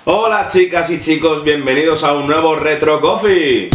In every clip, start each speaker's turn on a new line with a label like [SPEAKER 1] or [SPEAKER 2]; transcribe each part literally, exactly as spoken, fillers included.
[SPEAKER 1] Hola chicas y chicos, bienvenidos a un nuevo Retro Coffee.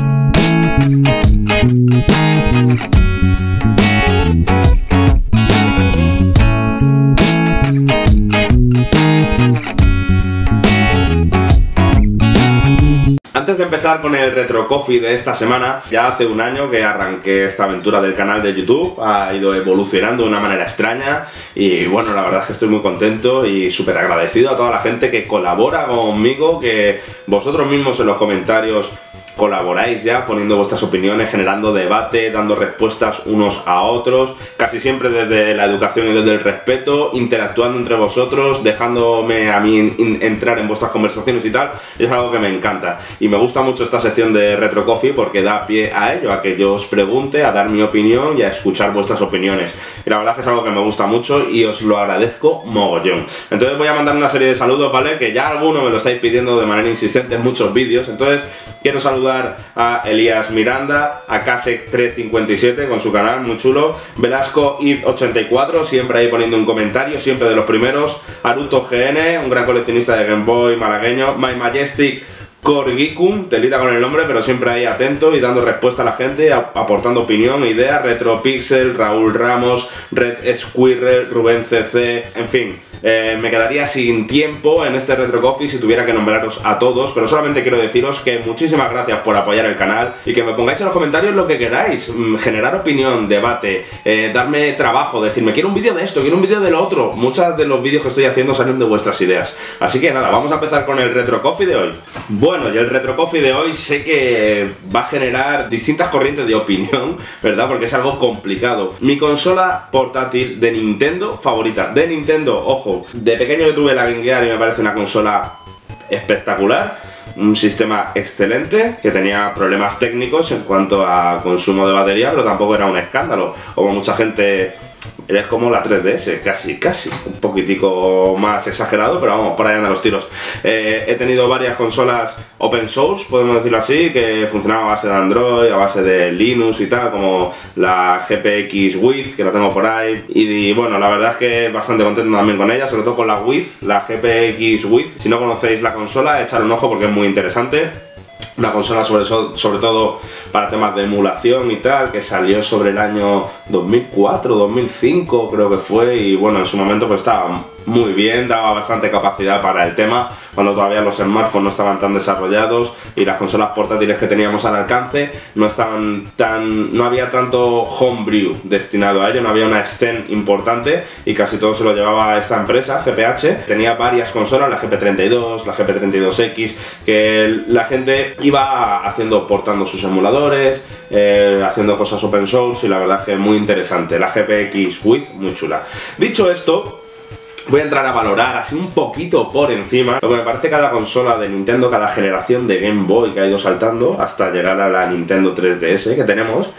[SPEAKER 1] Antes de empezar con el Retro Coffee de esta semana, ya hace un año que arranqué esta aventura del canal de YouTube, ha ido evolucionando de una manera extraña y bueno, la verdad es que estoy muy contento y súper agradecido a toda la gente que colabora conmigo, que vosotros mismos en los comentarios colaboráis ya poniendo vuestras opiniones, generando debate, dando respuestas unos a otros, casi siempre desde la educación y desde el respeto, interactuando entre vosotros, dejándome a mí in entrar en vuestras conversaciones y tal. Es algo que me encanta y me gusta mucho esta sección de Retro Coffee porque da pie a ello, a que yo os pregunte, a dar mi opinión y a escuchar vuestras opiniones. Y la verdad es que es algo que me gusta mucho y os lo agradezco mogollón. Entonces voy a mandar una serie de saludos, ¿vale? Que ya alguno me lo estáis pidiendo de manera insistente en muchos vídeos. Entonces quiero saludar a Elías Miranda, a Kasek tres cincuenta y siete con su canal, muy chulo, Velasco id ochenta y cuatro, siempre ahí poniendo un comentario, siempre de los primeros, Aruto G N, un gran coleccionista de Game Boy malagueño, My Majestic Corgicum, telita con el nombre, pero siempre ahí atento y dando respuesta a la gente, aportando opinión, ideas, Retropixel, Raúl Ramos, Red Squirrel, Rubén C C, en fin. Eh, me quedaría sin tiempo en este Retro Coffee si tuviera que nombraros a todos, pero solamente quiero deciros que muchísimas gracias por apoyar el canal y que me pongáis en los comentarios lo que queráis, generar opinión, debate, eh, darme trabajo, decirme quiero un vídeo de esto, quiero un vídeo de lo otro. Muchos de los vídeos que estoy haciendo salen de vuestras ideas. Así que nada, vamos a empezar con el Retro Coffee de hoy. Bueno, y el Retro Coffee de hoy sé que va a generar distintas corrientes de opinión, ¿verdad? Porque es algo complicado. Mi consola portátil de Nintendo favorita, de Nintendo, ojo. De pequeño yo tuve la Game Gear y me parece una consola espectacular, un sistema excelente que tenía problemas técnicos en cuanto a consumo de batería, pero tampoco era un escándalo, como mucha gente. Es como la tres D S, casi, casi, un poquitico más exagerado, pero vamos, por ahí andan los tiros. Eh, he tenido varias consolas open source, podemos decirlo así, que funcionaban a base de Android, a base de Linux y tal, como la G P X Wiz, que la tengo por ahí, y, y bueno, la verdad es que bastante contento también con ella, sobre todo con la Wiz, la G P X Wiz. Si no conocéis la consola, echad un ojo porque es muy interesante. Una consola sobre, sobre todo para temas de emulación y tal, que salió sobre el año dos mil cuatro, dos mil cinco creo que fue, y bueno, en su momento pues estaba muy bien, daba bastante capacidad para el tema, cuando todavía los smartphones no estaban tan desarrollados y las consolas portátiles que teníamos al alcance no estaban tan, no había tanto homebrew destinado a ello, no había una escena importante y casi todo se lo llevaba esta empresa, G P H. Tenía varias consolas, la G P treinta y dos, la G P treinta y dos X, que la gente iba haciendo, portando sus emuladores, eh, haciendo cosas open source y la verdad es que es muy interesante. La G P X Wiz, muy chula. Dicho esto, voy a entrar a valorar así un poquito por encima lo que me parece cada consola de Nintendo, cada generación de Game Boy que ha ido saltando hasta llegar a la Nintendo tres D S que tenemos,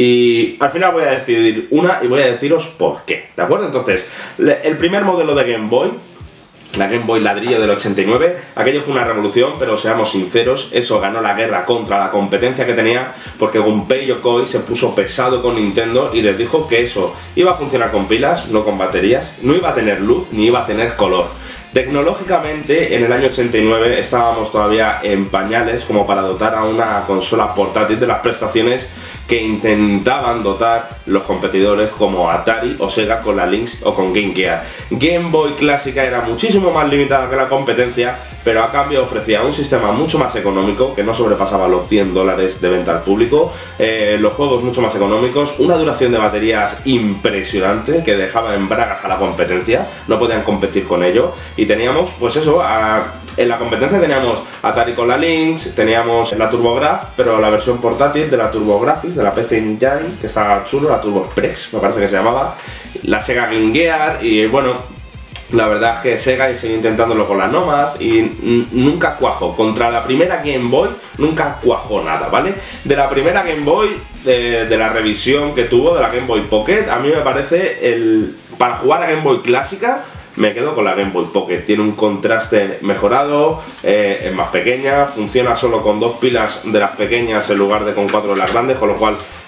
[SPEAKER 1] y al final voy a decidir una y voy a deciros por qué, ¿de acuerdo? Entonces, el primer modelo de Game Boy, la Game Boy ladrillo del ochenta y nueve, aquello fue una revolución, pero seamos sinceros, eso ganó la guerra contra la competencia que tenía, porque Gunpei Yokoi se puso pesado con Nintendo y les dijo que eso iba a funcionar con pilas, no con baterías, no iba a tener luz ni iba a tener color. Tecnológicamente, en el año ochenta y nueve estábamos todavía en pañales como para dotar a una consola portátil de las prestaciones que intentaban dotar los competidores como Atari o Sega con la Lynx o con Game Gear. Game Boy clásica era muchísimo más limitada que la competencia, pero a cambio ofrecía un sistema mucho más económico, que no sobrepasaba los cien dólares de venta al público, eh, los juegos mucho más económicos, una duración de baterías impresionante que dejaba en bragas a la competencia, no podían competir con ello, y teníamos, pues eso, a, en la competencia teníamos Atari con la Lynx, teníamos la TurboGrafx, pero la versión portátil de la TurboGrafx, de la P C Engine, que estaba chulo, la TurboExpress, me parece que se llamaba, la Sega Game Gear, y bueno, la verdad es que Sega sigue intentándolo con la Nomad y nunca cuajó. Contra la primera Game Boy nunca cuajó nada, ¿vale? De la primera Game Boy, de, de la revisión que tuvo, de la Game Boy Pocket, a mí me parece el... para jugar a Game Boy clásica, me quedo con la Game Boy Pocket. Tiene un contraste mejorado, eh, es más pequeña, funciona solo con dos pilas de las pequeñas en lugar de con cuatro de las grandes, con lo cual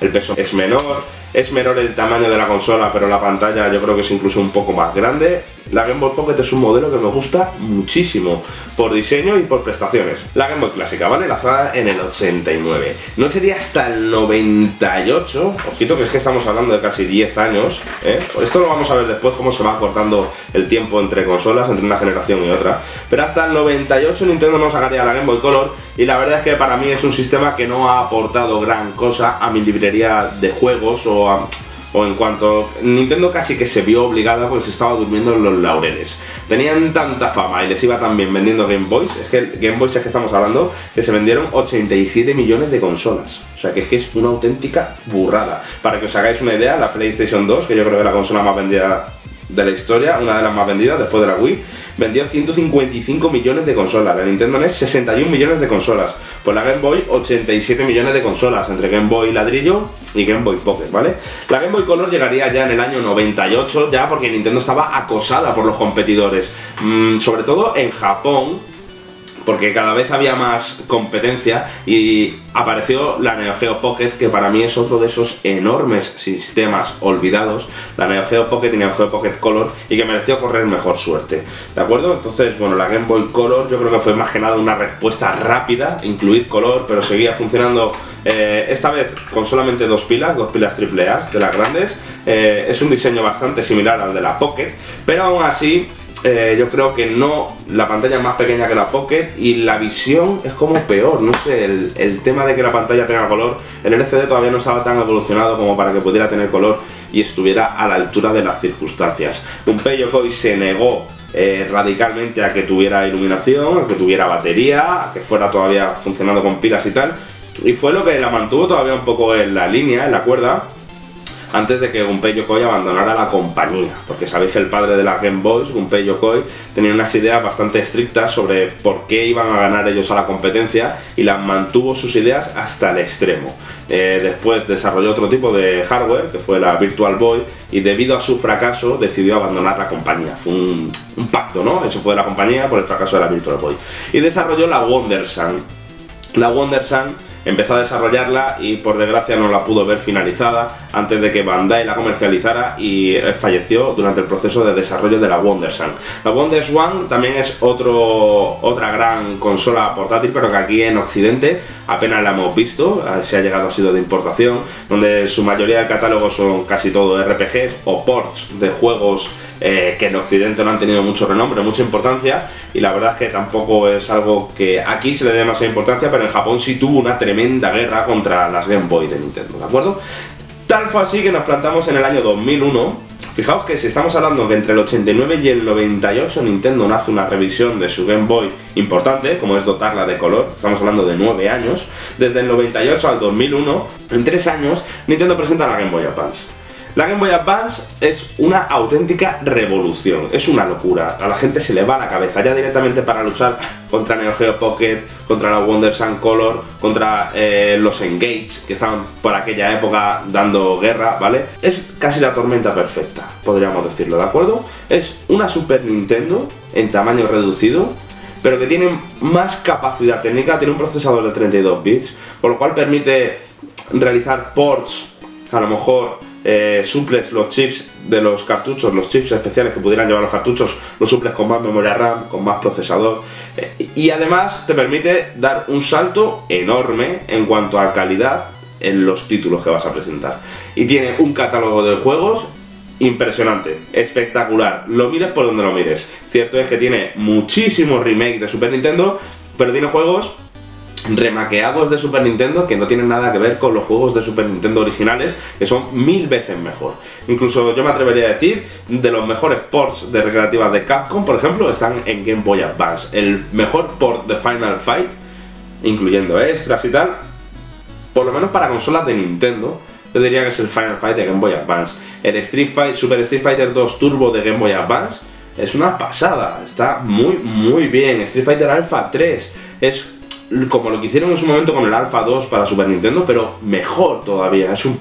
[SPEAKER 1] el peso es menor, es menor el tamaño de la consola, pero la pantalla yo creo que es incluso un poco más grande. La Game Boy Pocket es un modelo que me gusta muchísimo, por diseño y por prestaciones. La Game Boy clásica, ¿vale? Lanzada en el ochenta y nueve. No sería hasta el noventa y ocho, ojito que es que estamos hablando de casi diez años, ¿eh? Esto lo vamos a ver después, cómo se va cortando el tiempo entre consolas, entre una generación y otra. Pero hasta el noventa y ocho Nintendo no sacaría la Game Boy Color, y la verdad es que para mí es un sistema que no ha aportado gran cosa a mi librería de juegos o a... o en cuanto Nintendo casi que se vio obligada porque se estaba durmiendo en los laureles. Tenían tanta fama y les iba tan bien vendiendo Game Boys, es que Game Boys es que estamos hablando que se vendieron ochenta y siete millones de consolas. O sea que es que es una auténtica burrada. Para que os hagáis una idea, la PlayStation dos, que yo creo que es la consola más vendida de la historia, una de las más vendidas después de la Wii, vendió ciento cincuenta y cinco millones de consolas. La Nintendo N E S sesenta y un millones de consolas. Pues la Game Boy ochenta y siete millones de consolas, entre Game Boy ladrillo y Game Boy Pocket, ¿vale? La Game Boy Color llegaría ya en el año noventa y ocho, ya porque Nintendo estaba acosada por los competidores, mm, sobre todo en Japón, porque cada vez había más competencia y apareció la Neo Geo Pocket, que para mí es otro de esos enormes sistemas olvidados, la Neo Geo Pocket y Neo Geo Pocket Color, y que mereció correr mejor suerte, ¿de acuerdo? Entonces, bueno, la Game Boy Color yo creo que fue más que nada una respuesta rápida, incluir color, pero seguía funcionando, eh, esta vez con solamente dos pilas, dos pilas triple A de las grandes. Eh, es un diseño bastante similar al de la Pocket, pero aún así Eh, yo creo que no, la pantalla es más pequeña que la Pocket y la visión es como peor, no sé, el, el tema de que la pantalla tenga color, el L C D todavía no estaba tan evolucionado como para que pudiera tener color y estuviera a la altura de las circunstancias. Gunpei Yokoi se negó eh, radicalmente a que tuviera iluminación, a que tuviera batería, a que fuera todavía funcionando con pilas y tal, y fue lo que la mantuvo todavía un poco en la línea, en la cuerda, antes de que Gunpei Yokoi abandonara la compañía, porque sabéis que el padre de las Game Boys, Gunpei Yokoi, tenía unas ideas bastante estrictas sobre por qué iban a ganar ellos a la competencia y las mantuvo sus ideas hasta el extremo. Eh, después desarrolló otro tipo de hardware, que fue la Virtual Boy, y debido a su fracaso decidió abandonar la compañía. Fue un, un pacto, ¿no? Eso fue de la compañía por el fracaso de la Virtual Boy. Y desarrolló la WonderSun. La WonderSun empezó a desarrollarla y por desgracia no la pudo ver finalizada antes de que Bandai la comercializara y falleció durante el proceso de desarrollo de la WonderSun. La WonderSwan también es otro, otra gran consola portátil, pero que aquí en Occidente apenas la hemos visto, se ha llegado a sido de importación, donde su mayoría del catálogo son casi todo R P Gs o ports de juegos Eh, que en Occidente no han tenido mucho renombre, mucha importancia, y la verdad es que tampoco es algo que aquí se le dé demasiada importancia, pero en Japón sí tuvo una tremenda guerra contra las Game Boy de Nintendo, ¿de acuerdo? Tal fue así que nos plantamos en el año dos mil uno. Fijaos que si estamos hablando que entre el ochenta y nueve y el noventa y ocho Nintendo no hace una revisión de su Game Boy importante, como es dotarla de color, estamos hablando de nueve años, desde el noventa y ocho al dos mil uno, en tres años, Nintendo presenta la Game Boy Advance. La Game Boy Advance es una auténtica revolución, es una locura, a la gente se le va la cabeza ya directamente para luchar contra Neo Geo Pocket, contra la WonderSun Color, contra eh, los Engage, que estaban por aquella época dando guerra, ¿vale? Es casi la tormenta perfecta, podríamos decirlo, ¿de acuerdo? Es una Super Nintendo en tamaño reducido, pero que tiene más capacidad técnica, tiene un procesador de treinta y dos bits, por lo cual permite realizar ports, a lo mejor Eh, suples los chips de los cartuchos, los chips especiales que pudieran llevar los cartuchos, los suples con más memoria RAM, con más procesador, eh, y además te permite dar un salto enorme en cuanto a calidad en los títulos que vas a presentar. Y tiene un catálogo de juegos impresionante, espectacular, lo mires por donde lo mires. Cierto es que tiene muchísimos remakes de Super Nintendo, pero tiene juegos remaqueados de Super Nintendo que no tienen nada que ver con los juegos de Super Nintendo originales, que son mil veces mejor. Incluso yo me atrevería a decir, de los mejores ports de recreativas de Capcom, por ejemplo, están en Game Boy Advance. El mejor port de Final Fight, incluyendo extras y tal, por lo menos para consolas de Nintendo, yo diría que es el Final Fight de Game Boy Advance. El Street Fighter, Super Street Fighter dos Turbo de Game Boy Advance es una pasada, está muy muy bien. Street Fighter Alpha tres es como lo que hicieron en su momento con el Alpha dos para Super Nintendo, pero mejor todavía, es un port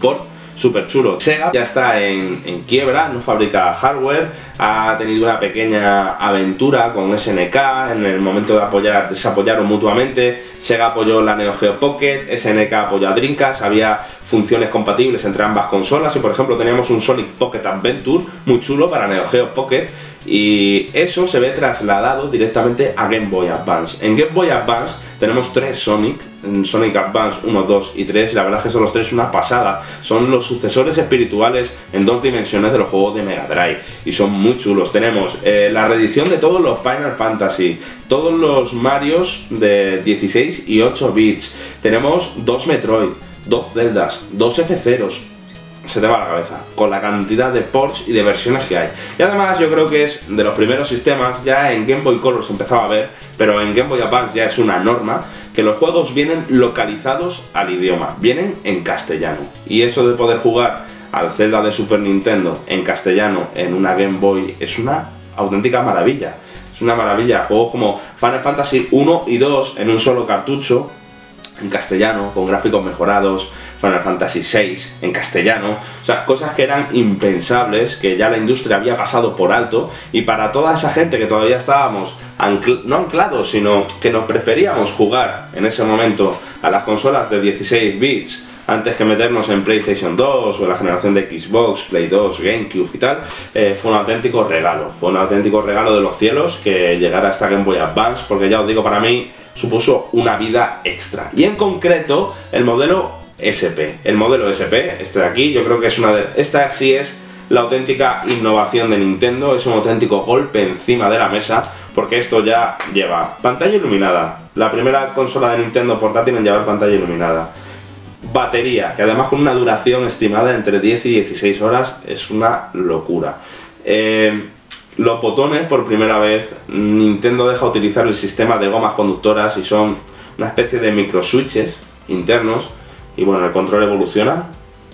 [SPEAKER 1] súper chulo. Sega ya está en, en quiebra, no fabrica hardware, ha tenido una pequeña aventura con S N K en el momento de apoyar, de se apoyaron mutuamente. Sega apoyó la Neo Geo Pocket, S N K apoyó a Dreamcast, había funciones compatibles entre ambas consolas y por ejemplo teníamos un Sonic Pocket Adventure muy chulo para Neo Geo Pocket y eso se ve trasladado directamente a Game Boy Advance. En Game Boy Advance tenemos tres Sonic, Sonic Advance uno, dos y tres, y la verdad es que son los tres una pasada, son los sucesores espirituales en dos dimensiones de los juegos de Mega Drive y son muy chulos. Tenemos eh, la reedición de todos los Final Fantasy, todos los Marios de dieciséis y ocho bits, tenemos dos Metroid, dos Zeldas, dos F ceros, se te va la cabeza con la cantidad de ports y de versiones que hay. Y además yo creo que es de los primeros sistemas, ya en Game Boy Color se empezaba a ver, pero en Game Boy Advance ya es una norma, que los juegos vienen localizados al idioma, vienen en castellano. Y eso de poder jugar al Zelda de Super Nintendo en castellano en una Game Boy es una auténtica maravilla. Es una maravilla, juegos como Final Fantasy uno y dos en un solo cartucho, en castellano, con gráficos mejorados, Final Fantasy seis en castellano, o sea, cosas que eran impensables, que ya la industria había pasado por alto, y para toda esa gente que todavía estábamos, ancl no anclados, sino que nos preferíamos jugar en ese momento a las consolas de dieciséis bits, antes que meternos en PlayStation dos o en la generación de Xbox, Play dos, GameCube y tal, eh, fue un auténtico regalo, fue un auténtico regalo de los cielos que llegara a esta Game Boy Advance, porque ya os digo, para mí supuso una vida extra. Y en concreto, el modelo S P. El modelo S P, este de aquí, yo creo que es una de... Esta sí es la auténtica innovación de Nintendo, es un auténtico golpe encima de la mesa, porque esto ya lleva pantalla iluminada, la primera consola de Nintendo portátil en llevar pantalla iluminada, batería, que además con una duración estimada entre diez y dieciséis horas, es una locura. Eh, los botones, por primera vez, Nintendo deja utilizar el sistema de gomas conductoras y son una especie de micro switches internos, y bueno, el control evoluciona.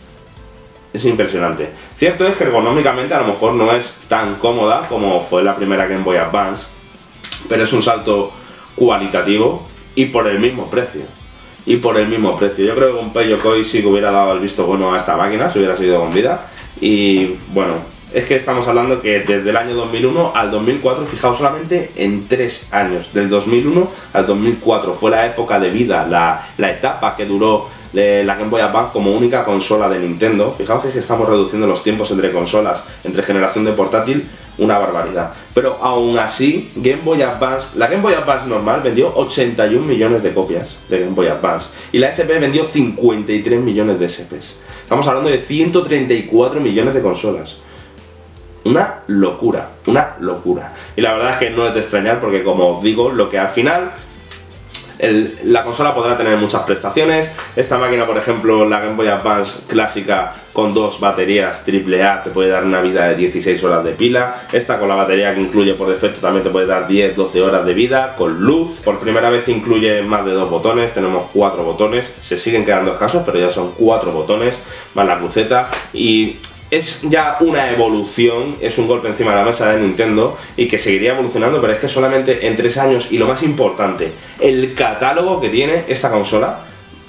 [SPEAKER 1] Es impresionante. Cierto es que ergonómicamente a lo mejor no es tan cómoda como fue la primera Game Boy Advance, pero es un salto cualitativo y por el mismo precio. Y por el mismo precio. Yo creo que Gunpei Yokoi sí que hubiera dado el visto bueno a esta máquina, si hubiera seguido con vida. Y bueno, es que estamos hablando que desde el año dos mil uno al dos mil cuatro, fijaos, solamente en tres años, del dos mil uno al dos mil cuatro, fue la época de vida, la, la etapa que duró la Game Boy Advance como única consola de Nintendo. Fijaos que estamos reduciendo los tiempos entre consolas, entre generación de portátil, una barbaridad. Pero aún así, Game Boy Advance, la Game Boy Advance normal vendió ochenta y un millones de copias de Game Boy Advance y la S P vendió cincuenta y tres millones de S Ps. Estamos hablando de ciento treinta y cuatro millones de consolas. Una locura, una locura. Y la verdad es que no es de extrañar porque, como os digo, lo que al final... El, la consola podrá tener muchas prestaciones. Esta máquina, por ejemplo, la Game Boy Advance clásica con dos baterías triple A te puede dar una vida de dieciséis horas de pila. Esta con la batería que incluye por defecto también te puede dar diez doce horas de vida, con luz. Por primera vez incluye más de dos botones, tenemos cuatro botones, se siguen quedando escasos pero ya son cuatro botones, más la cruceta, y es ya una evolución, es un golpe encima de la mesa de Nintendo y que seguiría evolucionando, pero es que solamente en tres años, y lo más importante, el catálogo que tiene esta consola,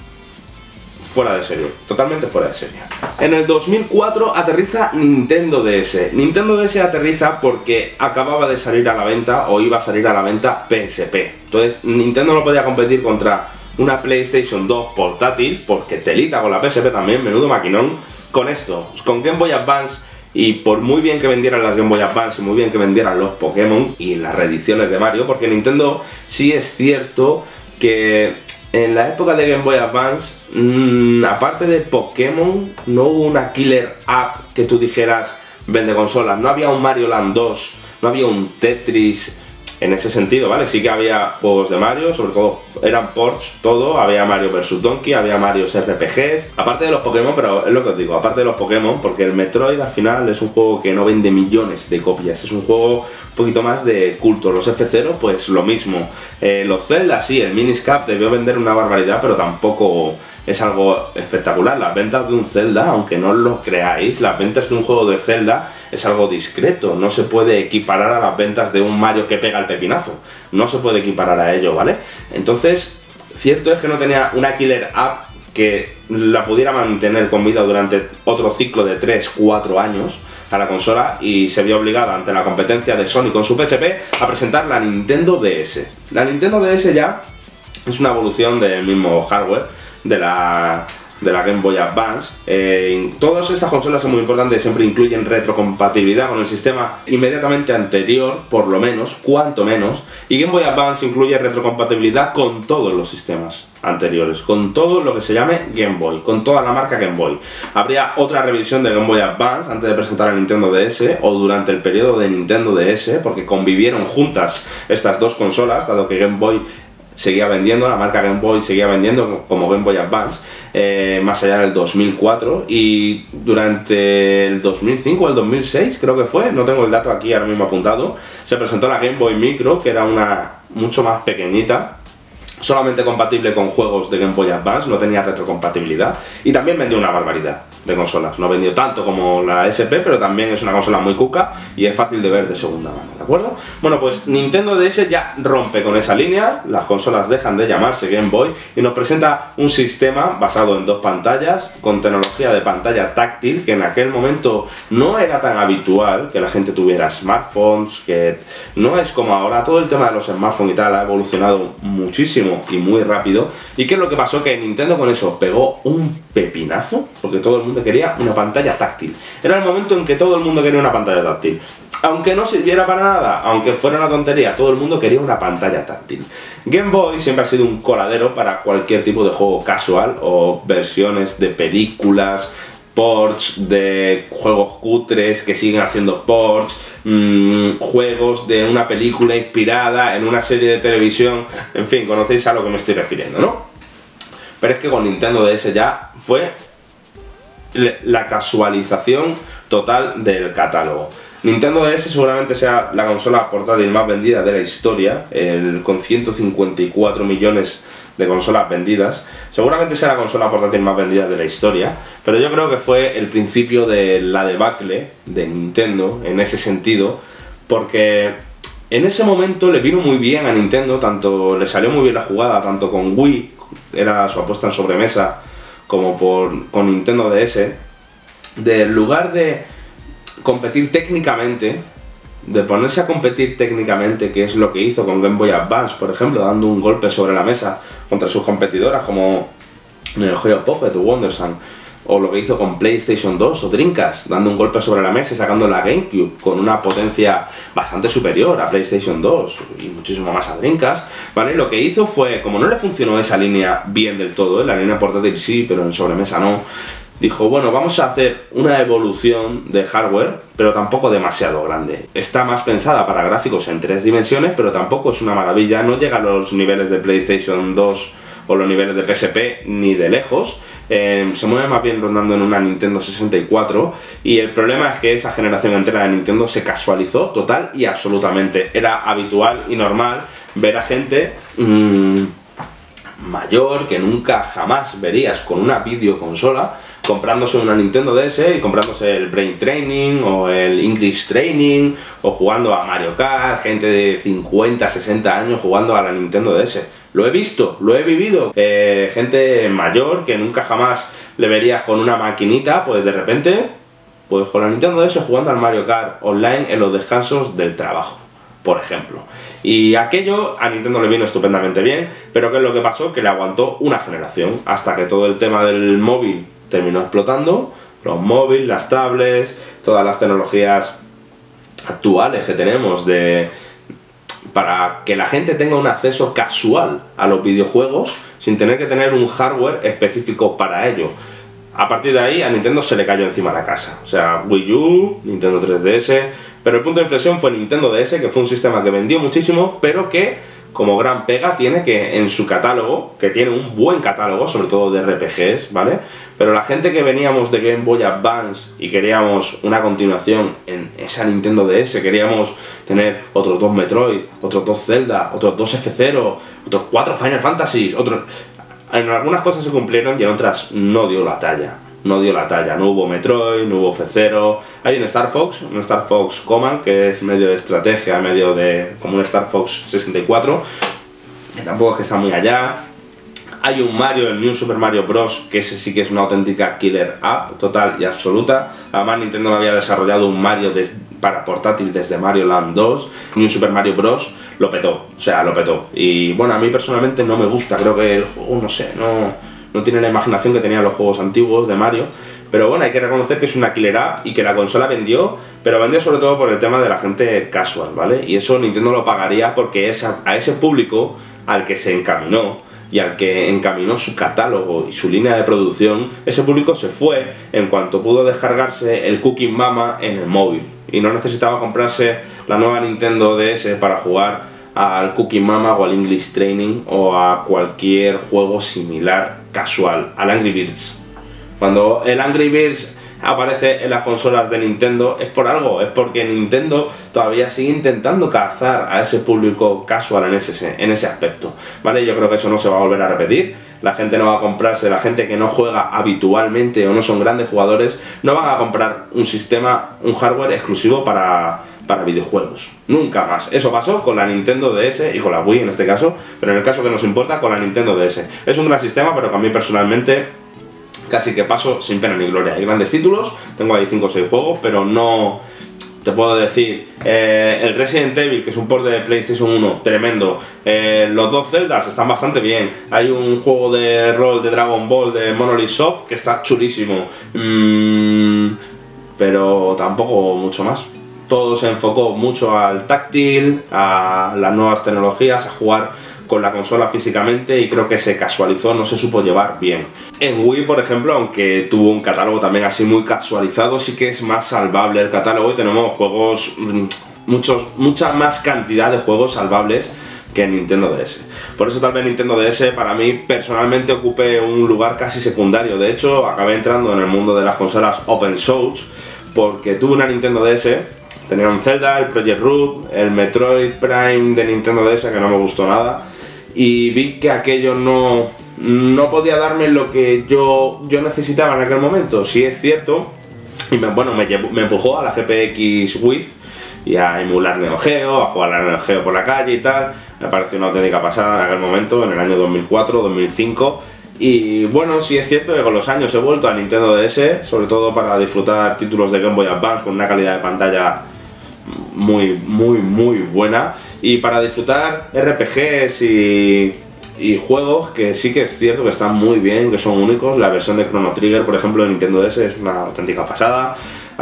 [SPEAKER 1] fuera de serie, totalmente fuera de serie. En el dos mil cuatro aterriza Nintendo D S. Nintendo D S aterriza porque acababa de salir a la venta, o iba a salir a la venta, P S P. Entonces Nintendo no podía competir contra una PlayStation dos portátil, porque telita con la P S P también, menudo maquinón. Con esto, con Game Boy Advance, y por muy bien que vendieran las Game Boy Advance y muy bien que vendieran los Pokémon y las reediciones de Mario, porque Nintendo sí es cierto que en la época de Game Boy Advance, mmm, aparte de Pokémon, no hubo una killer app que tú dijeras vende consolas. No había un Mario Land dos, no había un Tetris en ese sentido, ¿vale? Sí que había juegos de Mario, sobre todo eran ports, todo, había Mario versus. Donkey, había Mario R P Gs, aparte de los Pokémon, pero es lo que os digo, aparte de los Pokémon, porque el Metroid al final es un juego que no vende millones de copias, es un juego un poquito más de culto. Los F cero, pues lo mismo. Eh, los Zelda, sí, el Miniscap debió vender una barbaridad, pero tampoco es algo espectacular. Las ventas de un Zelda, aunque no lo creáis, las ventas de un juego de Zelda es algo discreto, no se puede equiparar a las ventas de un Mario que pega el pepinazo, no se puede equiparar a ello, ¿vale? Entonces, cierto es que no tenía una killer app que la pudiera mantener con vida durante otro ciclo de tres cuatro años a la consola, y se vio obligada ante la competencia de Sony con su P S P a presentar la Nintendo D S. La Nintendo D S ya es una evolución del mismo hardware de la, de la Game Boy Advance. Eh, todas estas consolas son muy importantes, siempre incluyen retrocompatibilidad con el sistema inmediatamente anterior, por lo menos, cuanto menos, y Game Boy Advance incluye retrocompatibilidad con todos los sistemas anteriores, con todo lo que se llame Game Boy, con toda la marca Game Boy. Habría otra revisión de Game Boy Advance antes de presentar la Nintendo D S o durante el periodo de Nintendo D S, porque convivieron juntas estas dos consolas, dado que Game Boy seguía vendiendo, la marca Game Boy seguía vendiendo como Game Boy Advance, eh, más allá del dos mil cuatro, y durante el dos mil cinco o el dos mil seis, creo que fue, no tengo el dato aquí ahora mismo apuntado, se presentó la Game Boy Micro, que era una mucho más pequeñita, solamente compatible con juegos de Game Boy Advance, no tenía retrocompatibilidad, y también vendió una barbaridad de consolas. No vendió tanto como la S P, pero también es una consola muy cuca y es fácil de ver de segunda mano, ¿de acuerdo? Bueno, pues Nintendo D S ya rompe con esa línea, las consolas dejan de llamarse Game Boy y nos presenta un sistema basado en dos pantallas, con tecnología de pantalla táctil, que en aquel momento no era tan habitual que la gente tuviera smartphones, que no es como ahora. Todo el tema de los smartphones y tal ha evolucionado muchísimo y muy rápido. ¿Y qué es lo que pasó? Que Nintendo con eso pegó un pepinazo, porque todo el mundo quería una pantalla táctil. Era el momento en que todo el mundo quería una pantalla táctil. Aunque no sirviera para nada, aunque fuera una tontería, todo el mundo quería una pantalla táctil. Game Boy siempre ha sido un coladero para cualquier tipo de juego casual o versiones de películas, ports de juegos cutres que siguen haciendo ports, mmm, juegos de una película inspirada en una serie de televisión, en fin, conocéis a lo que me estoy refiriendo, ¿no? Pero es que con Nintendo D S ya fue la casualización total del catálogo. Nintendo D S seguramente sea la consola portátil más vendida de la historia, el, con ciento cincuenta y cuatro millones de consolas vendidas. Seguramente sea la consola portátil más vendida de la historia, pero yo creo que fue el principio de la debacle de Nintendo en ese sentido, porque en ese momento le vino muy bien a Nintendo, tanto le salió muy bien la jugada, tanto con Wii, era su apuesta en sobremesa, como por, con Nintendo D S, de en lugar de competir técnicamente, de ponerse a competir técnicamente, que es lo que hizo con Game Boy Advance, por ejemplo, dando un golpe sobre la mesa contra sus competidoras como Neo Geo Pocket o WonderSwan, o lo que hizo con PlayStation dos o Dreamcast, dando un golpe sobre la mesa y sacando la GameCube con una potencia bastante superior a PlayStation dos y muchísimo más a Dreamcast, ¿vale? Lo que hizo fue, como no le funcionó esa línea bien del todo, ¿eh? La línea portátil sí, pero en sobremesa no, dijo, bueno, vamos a hacer una evolución de hardware, pero tampoco demasiado grande. Está más pensada para gráficos en tres dimensiones, pero tampoco es una maravilla, no llega a los niveles de PlayStation dos o los niveles de P S P ni de lejos. Eh, se mueve más bien rondando en una Nintendo sesenta y cuatro, y el problema es que esa generación entera de Nintendo se casualizó total y absolutamente. Era habitual y normal ver a gente mmm, mayor que nunca jamás verías con una videoconsola comprándose una Nintendo D S y comprándose el Brain Training o el English Training o jugando a Mario Kart, gente de cincuenta, sesenta años jugando a la Nintendo D S. Lo he visto, lo he vivido. Eh, gente mayor que nunca jamás le verías con una maquinita, pues de repente, pues con la Nintendo D S jugando al Mario Kart online en los descansos del trabajo, por ejemplo. Y aquello a Nintendo le vino estupendamente bien, pero ¿qué es lo que pasó? Que le aguantó una generación, hasta que todo el tema del móvil terminó explotando, los móviles, las tablets, todas las tecnologías actuales que tenemos de para que la gente tenga un acceso casual a los videojuegos sin tener que tener un hardware específico para ello. A partir de ahí a Nintendo se le cayó encima la casa, o sea, Wii U, Nintendo tres D S, pero el punto de inflexión fue Nintendo D S, que fue un sistema que vendió muchísimo, pero que como gran pega tiene que en su catálogo, que tiene un buen catálogo, sobre todo de R P Gs, ¿vale? Pero la gente que veníamos de Game Boy Advance y queríamos una continuación en esa Nintendo D S, queríamos tener otros dos Metroid, otros dos Zelda, otros dos F cero, otros cuatro Final Fantasy, otros... En algunas cosas se cumplieron y en otras no dio la talla. No dio la talla, no hubo Metroid, no hubo F cero. Hay un Star Fox, un Star Fox Command, que es medio de estrategia, medio de... como un Star Fox sesenta y cuatro, que tampoco es que está muy allá. Hay un Mario, el New Super Mario Bros, que ese sí que es una auténtica killer app, total y absoluta. Además Nintendo había desarrollado un Mario des para portátil desde Mario Land dos. New Super Mario Bros lo petó, o sea, lo petó. Y bueno, a mí personalmente no me gusta, creo que el juego, no sé, no, no tiene la imaginación que tenían los juegos antiguos de Mario. Pero bueno, hay que reconocer que es una killer app y que la consola vendió, pero vendió sobre todo por el tema de la gente casual, ¿vale? Y eso Nintendo lo pagaría porque es a, a ese público al que se encaminó y al que encaminó su catálogo y su línea de producción, ese público se fue en cuanto pudo descargarse el Cooking Mama en el móvil y no necesitaba comprarse la nueva Nintendo D S para jugar al Cooking Mama o al English Training o a cualquier juego similar casual, al Angry Birds. Cuando el Angry Birds aparece en las consolas de Nintendo es por algo, es porque Nintendo todavía sigue intentando cazar a ese público casual en ese, en ese aspecto, ¿vale? Yo creo que eso no se va a volver a repetir, la gente no va a comprarse, la gente que no juega habitualmente o no son grandes jugadores, no van a comprar un sistema, un hardware exclusivo para, para videojuegos, nunca más. Eso pasó con la Nintendo D S y con la Wii en este caso, pero en el caso que nos importa, con la Nintendo D S. Es un gran sistema, pero que a mí personalmente casi que paso sin pena ni gloria. Hay grandes títulos, tengo ahí cinco o seis juegos, pero no te puedo decir, eh, el Resident Evil, que es un port de PlayStation uno, tremendo. Eh, los dos Zeldas están bastante bien. Hay un juego de rol de Dragon Ball de Monolith Soft que está chulísimo, mm, pero tampoco mucho más. Todo se enfocó mucho al táctil, a las nuevas tecnologías, a jugar con la consola físicamente, y creo que se casualizó, no se supo llevar bien. En Wii, por ejemplo, aunque tuvo un catálogo también así muy casualizado, sí que es más salvable el catálogo y tenemos juegos, muchos, mucha más cantidad de juegos salvables que en Nintendo D S. Por eso tal vez Nintendo D S para mí personalmente ocupe un lugar casi secundario. De hecho, acabé entrando en el mundo de las consolas open source porque tuve una Nintendo D S. Tenía un Zelda, el Project Root, el Metroid Prime de Nintendo D S, que no me gustó nada, y vi que aquello no, no podía darme lo que yo, yo necesitaba en aquel momento. Sí es cierto, y me, bueno, me, llevó, me empujó a la G P X With y a emular Neo Geo, a jugar a Neo Geo por la calle y tal. Me pareció una auténtica pasada en aquel momento, en el año dos mil cuatro, dos mil cinco. Y bueno, sí es cierto que con los años he vuelto a Nintendo D S, sobre todo para disfrutar títulos de Game Boy Advance con una calidad de pantalla muy, muy, muy buena, y para disfrutar R P Gs y, y juegos que sí que es cierto que están muy bien, que son únicos. La versión de Chrono Trigger, por ejemplo, de Nintendo D S es una auténtica pasada.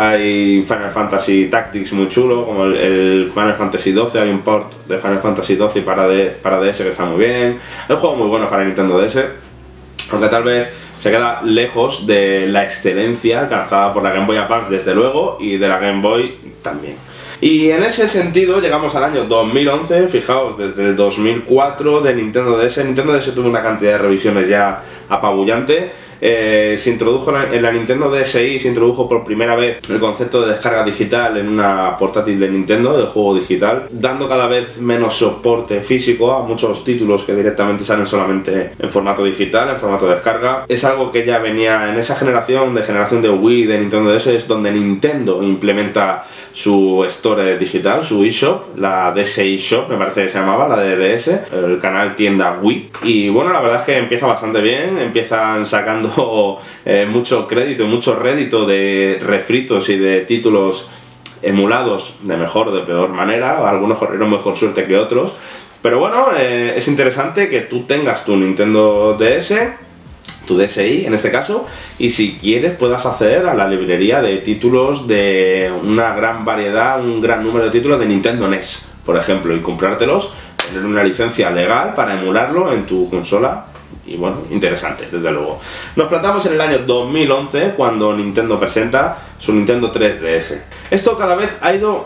[SPEAKER 1] Hay Final Fantasy Tactics muy chulo, como el, el Final Fantasy doce, hay un port de Final Fantasy doce para, D, para D S que está muy bien. Hay juegos muy buenos para Nintendo D S, aunque tal vez se queda lejos de la excelencia alcanzada por la Game Boy Advance, desde luego, y de la Game Boy también. Y en ese sentido llegamos al año dos mil once, fijaos, desde el dos mil cuatro de Nintendo D S. Nintendo D S tuvo una cantidad de revisiones ya apabullante. Eh, se introdujo en la Nintendo D S i, se introdujo por primera vez el concepto de descarga digital en una portátil de Nintendo, del juego digital, dando cada vez menos soporte físico a muchos títulos que directamente salen solamente en formato digital, en formato de descarga. Es algo que ya venía en esa generación, de generación de Wii, de Nintendo D S, es donde Nintendo implementa su store digital, su eShop, la D S i Shop me parece que se llamaba, la de D S, el canal tienda Wii. Y bueno, la verdad es que empieza bastante bien, empiezan sacando Eh, mucho crédito y mucho rédito de refritos y de títulos emulados de mejor o de peor manera. Algunos corrieron mejor suerte que otros, pero bueno, eh, es interesante que tú tengas tu Nintendo D S, tu D S i en este caso, y si quieres puedas acceder a la librería de títulos de una gran variedad, un gran número de títulos de Nintendo N E S, por ejemplo, y comprártelos, tener una licencia legal para emularlo en tu consola. Y bueno, interesante, desde luego. Nos plantamos en el año dos mil once, cuando Nintendo presenta su Nintendo tres D S. Esto cada vez ha ido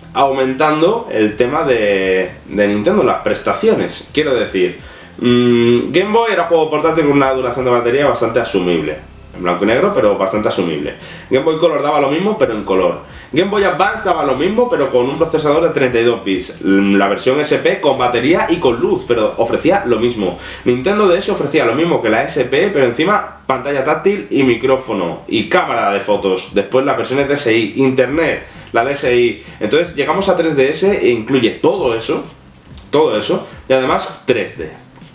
[SPEAKER 1] aumentando el tema de, de Nintendo, las prestaciones. Quiero decir, mmm, Game Boy era juego portátil con una duración de batería bastante asumible. En blanco y negro, pero bastante asumible. Game Boy Color daba lo mismo, pero en color. Game Boy Advance daba lo mismo, pero con un procesador de treinta y dos bits. La versión S P con batería y con luz, pero ofrecía lo mismo. Nintendo D S ofrecía lo mismo que la S P, pero encima pantalla táctil y micrófono y cámara de fotos. Después las versiones D S i, internet, la D S i. Entonces llegamos a tres D S e incluye todo eso, todo eso, y además tres D.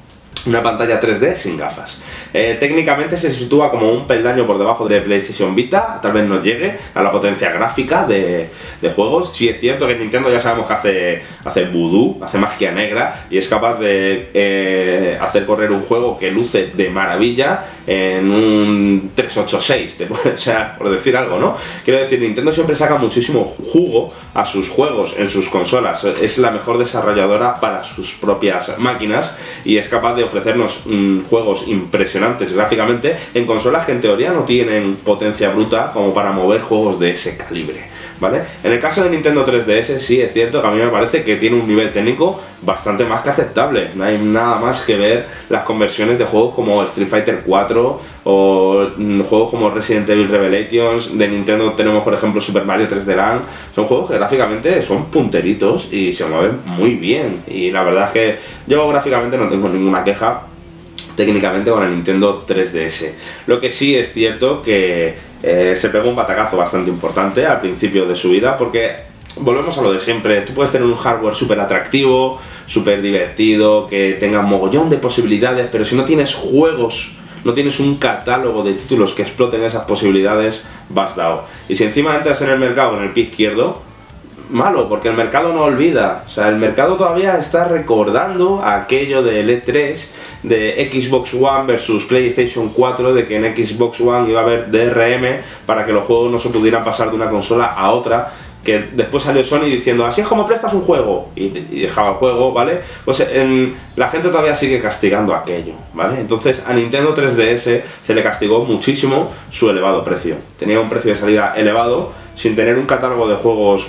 [SPEAKER 1] una pantalla tres D sin gafas. Eh, técnicamente se sitúa como un peldaño por debajo de PlayStation Vita, tal vez no llegue a la potencia gráfica de, de juegos. Sí es cierto que Nintendo ya sabemos que hace, hace vudú, hace magia negra y es capaz de eh, hacer correr un juego que luce de maravilla en un trescientos ochenta y seis, te puede, o sea, por decir algo, ¿no? Quiero decir, Nintendo siempre saca muchísimo jugo a sus juegos en sus consolas, es la mejor desarrolladora para sus propias máquinas y es capaz de ofrecernos mmm, juegos impresionantes gráficamente en consolas que en teoría no tienen potencia bruta como para mover juegos de ese calibre, ¿vale? En el caso de Nintendo tres D S sí es cierto que a mí me parece que tiene un nivel técnico bastante más que aceptable. No hay nada más que ver las conversiones de juegos como Street Fighter cuatro o mmm, juegos como Resident Evil Revelations. De Nintendo tenemos por ejemplo Super Mario tres D Land. Son juegos que gráficamente son punteritos y se mueven muy bien y la verdad es que yo gráficamente no tengo ninguna queja técnicamente con el Nintendo tres D S. Lo que sí es cierto que eh, se pegó un batacazo bastante importante al principio de su vida porque volvemos a lo de siempre. Tú puedes tener un hardware súper atractivo, súper divertido, que tenga un mogollón de posibilidades, pero si no tienes juegos, no tienes un catálogo de títulos que exploten esas posibilidades, vas dado. Y si encima entras en el mercado en el pie izquierdo, malo, porque el mercado no olvida. O sea, el mercado todavía está recordando aquello del E tres, de Xbox One versus PlayStation cuatro, de que en Xbox One iba a haber D R M para que los juegos no se pudieran pasar de una consola a otra, que después salió Sony diciendo, así es como prestas un juego, y, y dejaba el juego, ¿vale? Pues en, la gente todavía sigue castigando aquello, ¿vale? Entonces a Nintendo tres D S se le castigó muchísimo su elevado precio. Tenía un precio de salida elevado, sin tener un catálogo de juegos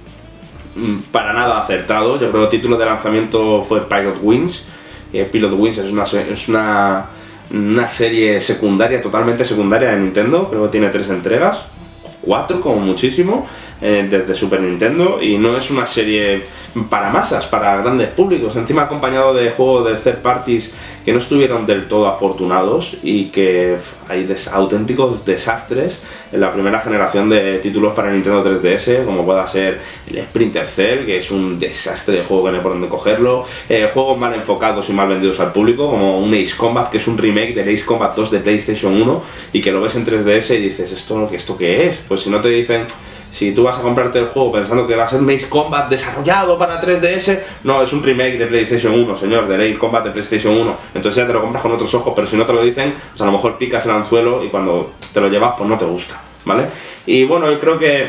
[SPEAKER 1] para nada acertado. Yo creo que el título de lanzamiento fue Pilot Wings. Eh, Pilot Wings es una, es una, una serie secundaria, totalmente secundaria de Nintendo. Creo que tiene tres entregas, cuatro como muchísimo, eh, desde Super Nintendo, y no es una serie para masas, para grandes públicos. Encima acompañado de juegos de third parties que no estuvieron del todo afortunados y que hay des auténticos desastres en la primera generación de títulos para Nintendo tres D S, como pueda ser el Splinter Cell, que es un desastre de juego que no hay por dónde cogerlo, eh, juegos mal enfocados y mal vendidos al público, como un Ace Combat, que es un remake del Ace Combat dos de PlayStation uno, y que lo ves en tres D S y dices, ¿esto, esto qué es? Pues si no te dicen... Si tú vas a comprarte el juego pensando que va a ser un Ace Combat desarrollado para tres D S, no, es un remake de PlayStation uno, señor, del Ace Combat de PlayStation uno. Entonces ya te lo compras con otros ojos, pero si no te lo dicen, pues a lo mejor picas el anzuelo y cuando te lo llevas, pues no te gusta, ¿vale? Y bueno, yo creo que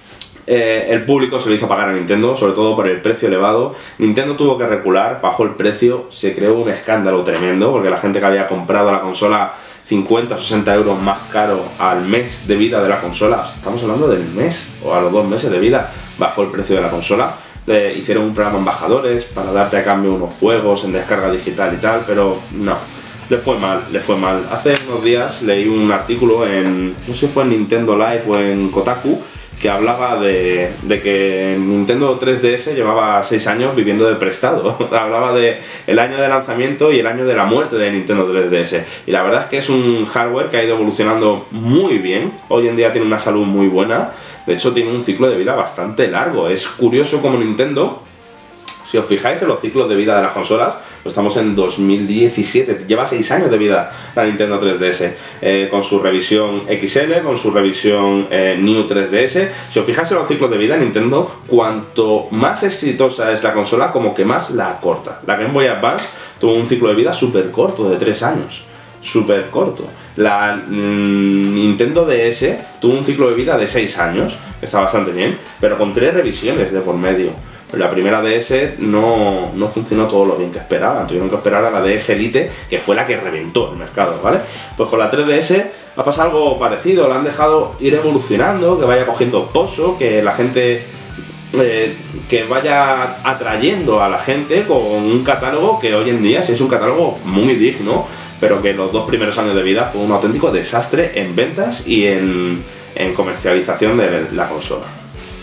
[SPEAKER 1] eh, el público se lo hizo pagar a Nintendo, sobre todo por el precio elevado. Nintendo tuvo que recular, bajó el precio, se creó un escándalo tremendo, porque la gente que había comprado la consola cincuenta o sesenta euros más caro al mes de vida de la consola, estamos hablando del mes o a los dos meses de vida, bajó el precio de la consola. Le hicieron un programa embajadores para darte a cambio unos juegos en descarga digital y tal, pero no, le fue mal, le fue mal. Hace unos días leí un artículo en, no sé si fue en Nintendo Live o en Kotaku, que hablaba de, de que Nintendo tres D S llevaba seis años viviendo de prestado. Hablaba de el año de lanzamiento y el año de la muerte de Nintendo tres D S. Y la verdad es que es un hardware que ha ido evolucionando muy bien. Hoy en día tiene una salud muy buena. De hecho, tiene un ciclo de vida bastante largo. Es curioso como Nintendo, si os fijáis en los ciclos de vida de las consolas, estamos en dos mil diecisiete, lleva seis años de vida la Nintendo tres D S, eh, con su revisión X L, con su revisión eh, New tres D S. Si os fijáis en los ciclos de vida, Nintendo, cuanto más exitosa es la consola, como que más la acorta. La Game Boy Advance tuvo un ciclo de vida súper corto, de tres años. Súper corto. La mmm, Nintendo D S tuvo un ciclo de vida de seis años, está bastante bien, pero con tres revisiones de por medio. La primera D S no, no funcionó todo lo bien que esperaban, tuvieron que esperar a la D S Elite, que fue la que reventó el mercado, ¿vale? Pues con la tres D S ha pasado algo parecido, la han dejado ir evolucionando, que vaya cogiendo pozo, que la gente... Eh, que vaya atrayendo a la gente con un catálogo que hoy en día sí es un catálogo muy digno, pero que los dos primeros años de vida fue un auténtico desastre en ventas y en, en comercialización de la consola.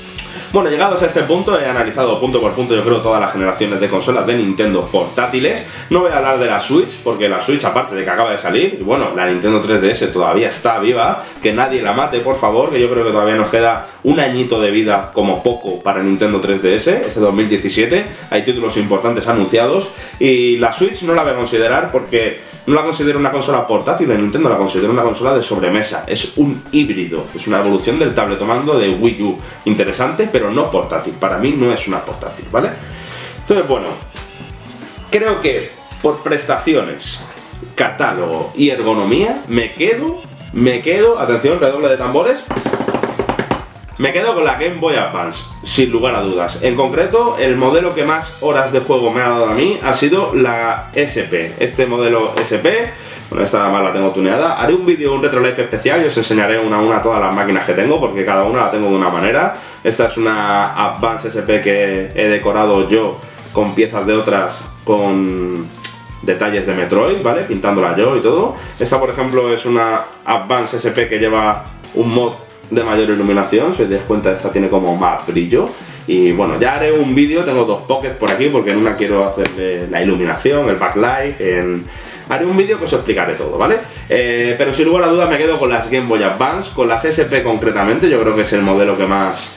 [SPEAKER 1] Bueno, llegados a este punto, he analizado punto por punto, yo creo, todas las generaciones de consolas de Nintendo portátiles. No voy a hablar de la Switch, porque la Switch, aparte de que acaba de salir, y bueno, la Nintendo tres D S todavía está viva, que nadie la mate, por favor, que yo creo que todavía nos queda un añito de vida como poco para Nintendo tres D S, ese dos mil diecisiete, hay títulos importantes anunciados, y la Switch no la voy a considerar porque no la considero una consola portátil de Nintendo, la considero una consola de sobremesa, es un híbrido, es una evolución del tabletomando de Wii U, interesante pero no portátil, para mí no es una portátil, ¿vale? Entonces, bueno, creo que por prestaciones, catálogo y ergonomía me quedo, me quedo, atención, redoble de tambores, me quedo con la Game Boy Advance, sin lugar a dudas. En concreto, el modelo que más horas de juego me ha dado a mí ha sido la S P. Este modelo S P, bueno, esta además la tengo tuneada. Haré un vídeo, un Retro Life especial y os enseñaré una a una todas las máquinas que tengo, porque cada una la tengo de una manera. Esta es una Advance S P que he decorado yo con piezas de otras, con detalles de Metroid, ¿vale? Pintándola yo y todo. Esta, por ejemplo, es una Advance S P que lleva un mod de mayor iluminación, si os dais cuenta esta tiene como más brillo. Y bueno, ya haré un vídeo, tengo dos pockets por aquí porque en una quiero hacerle la iluminación, el backlight, en... haré un vídeo que os explicaré todo, ¿vale? Eh, pero sin lugar a dudas me quedo con las Game Boy Advance, con las S P concretamente, yo creo que es el modelo que más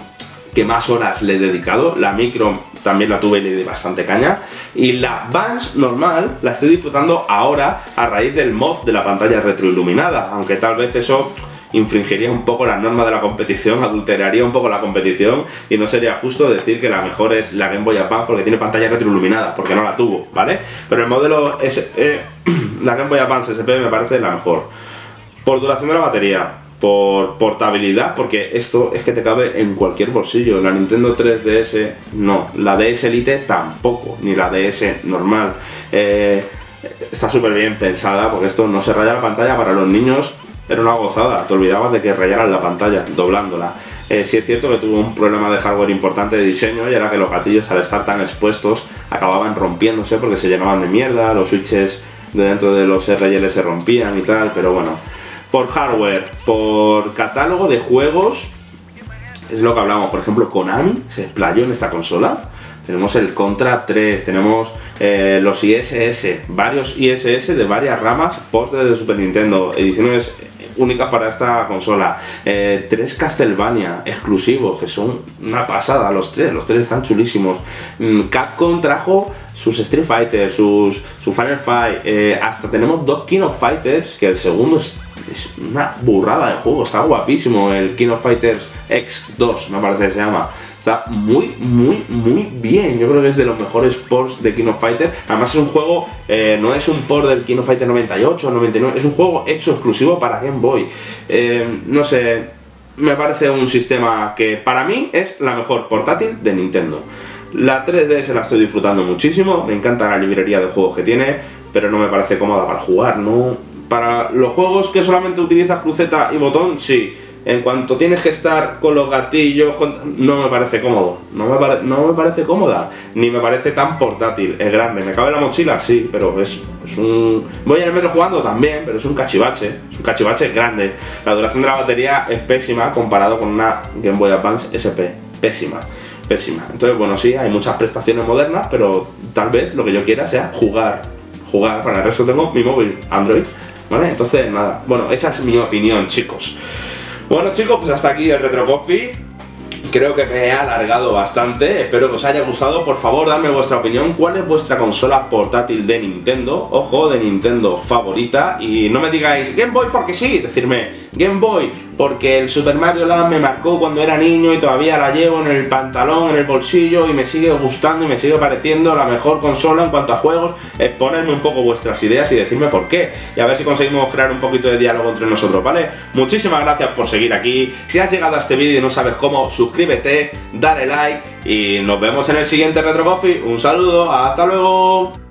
[SPEAKER 1] que más horas le he dedicado. La micro también la tuve y le di bastante caña, y la Advance normal la estoy disfrutando ahora a raíz del mod de la pantalla retroiluminada, aunque tal vez eso infringiría un poco las normas de la competición, adulteraría un poco la competición y no sería justo decir que la mejor es la Game Boy Advance porque tiene pantalla retroiluminada, porque no la tuvo, ¿vale? Pero el modelo S eh, la Game Boy Advance S P me parece la mejor por duración de la batería, por portabilidad, porque esto es que te cabe en cualquier bolsillo. La Nintendo tres D S no, la D S Lite tampoco, ni la D S normal. Eh, está súper bien pensada porque esto no se raya la pantalla. Para los niños era una gozada, te olvidabas de que rayaran la pantalla doblándola. Eh, sí es cierto que tuvo un problema de hardware importante de diseño, y era que los gatillos, al estar tan expuestos, acababan rompiéndose porque se llenaban de mierda, los switches de dentro de los R L se rompían y tal, pero bueno. Por hardware, por catálogo de juegos, es lo que hablamos. Por ejemplo, Konami se explayó en esta consola. Tenemos el Contra tres, tenemos eh, los I S S, varios I S S de varias ramas, ports de Super Nintendo, ediciones únicas para esta consola, eh, tres Castlevania exclusivos, que son una pasada los tres, los tres están chulísimos. mm, Capcom trajo sus Street Fighter, sus, su Final Fight, eh, hasta tenemos dos King of Fighters, que el segundo es, es una burrada de juego, está guapísimo, el King of Fighters X dos me parece que se llama. Está muy, muy, muy bien. Yo creo que es de los mejores ports de King of Fighters. Además es un juego, eh, no es un port del King of Fighters noventa y ocho o noventa y nueve, es un juego hecho exclusivo para Game Boy. Eh, no sé, me parece un sistema que para mí es la mejor portátil de Nintendo. La tres D S la estoy disfrutando muchísimo, me encanta la librería de juegos que tiene, pero no me parece cómoda para jugar, ¿no? Para los juegos que solamente utilizas cruceta y botón, sí. En cuanto tienes que estar con los gatillos, con... no me parece cómodo, no me, pare... no me parece cómoda, ni me parece tan portátil. Es grande, ¿me cabe en la mochila? Sí, pero es, es un... voy en el metro jugando también, pero es un cachivache, es un cachivache grande. La duración de la batería es pésima comparado con una Game Boy Advance S P, pésima, pésima. Entonces, bueno, sí, hay muchas prestaciones modernas, pero tal vez lo que yo quiera sea jugar, jugar. Para el resto tengo mi móvil Android, ¿vale? Entonces, nada, bueno, esa es mi opinión, chicos. Bueno, chicos, pues hasta aquí el Retro Coffee. Creo que me he alargado bastante, espero que os haya gustado. Por favor, dadme vuestra opinión, ¿cuál es vuestra consola portátil de Nintendo? Ojo, de Nintendo favorita. Y no me digáis Game Boy porque sí, decirme Game Boy porque el Super Mario Land me marcó cuando era niño y todavía la llevo en el pantalón, en el bolsillo, y me sigue gustando y me sigue pareciendo la mejor consola en cuanto a juegos. Exponerme un poco vuestras ideas y decirme por qué, y a ver si conseguimos crear un poquito de diálogo entre nosotros, ¿vale? Muchísimas gracias por seguir aquí. Si has llegado a este vídeo y no sabes cómo, suscríbete, dale like y nos vemos en el siguiente Retro Coffee. Un saludo, hasta luego.